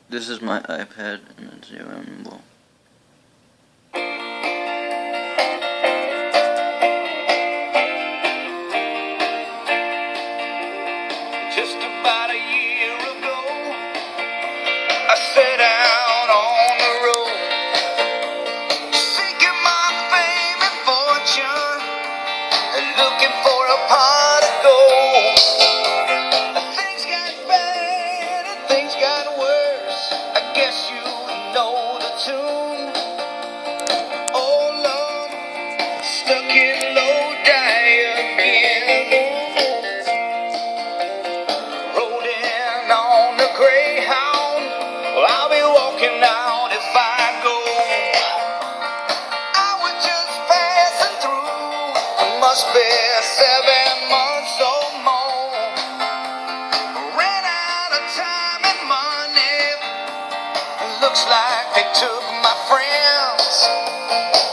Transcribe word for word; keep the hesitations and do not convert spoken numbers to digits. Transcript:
This is my iPad, and it's the Rumble. Just about a year ago, I set out on the road, seeking my fame and fortune, and looking for a pot of gold. Things got bad and things got worse. I guess you know the tune. Oh Lord, stuck in low again. Rode in on the Greyhound. Well, I'll be walking out if I go. I was just passing through. Must be seven months or more. Ran out of time and money. Looks like they took my friends.